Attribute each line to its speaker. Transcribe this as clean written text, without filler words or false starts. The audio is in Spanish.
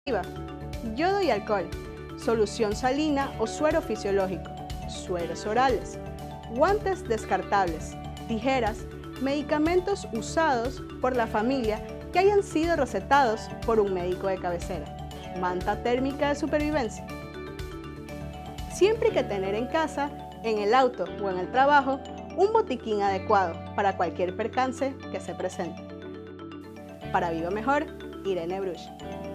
Speaker 1: yodo y alcohol, solución salina o suero fisiológico, sueros orales, guantes descartables, tijeras, medicamentos usados por la familia que hayan sido recetados por un médico de cabecera, manta térmica de supervivencia. Siempre hay que tener en casa, en el auto o en el trabajo, un botiquín adecuado para cualquier percance que se presente. Para Viva Mejor, Irene Bruch.